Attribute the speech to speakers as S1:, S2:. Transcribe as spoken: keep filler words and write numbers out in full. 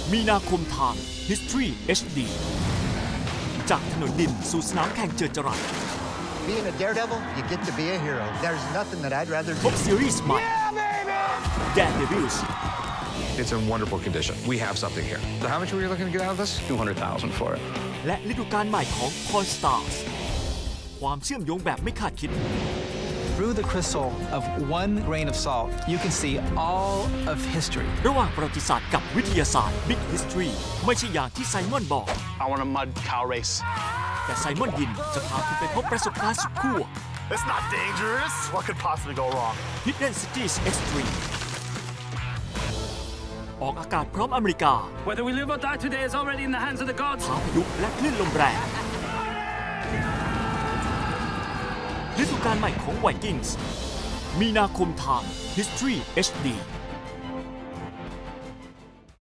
S1: มีนาคมทาง History เอช ดี จากถนนดินสู่สนามแข่งเจิดจรัส
S2: Being a daredevil, you get to be a hero. There's nothing that I'd rather
S1: พ
S2: do.
S1: บซีรีส์ใหม่ Daredevils
S3: It's in wonderful condition. We have something here. So how much were you looking to get out of this?
S4: two hundred thousand for it.
S1: และฤดูกาลใหม่ของ Pawn Stars ความเชื่อมโยงแบบไม่คาดคิด
S4: Through the crystal of one grain of salt, you can see all of history.
S1: ระหว่างประวัติศาสตร์กับวิทยาศาสตร์ Big History ไม่ใช่อย่างที่ไซมอนบอก
S5: I want a mud cow race.
S1: แต่ไซมอนยินจะพาคุณไปพบประสบการณ์สุดขั้ว
S5: It's not dangerous. What could possibly go wrong?
S1: Hidden Cities Extreme ออกอากาศพร้อมอเมริกา
S6: Whether we live or die today is already in the hands of the gods.
S1: พายุและคลื่นลมแรงฤดูกาลใหม่ของ Vikings มีนาคมทาง History เอช ดี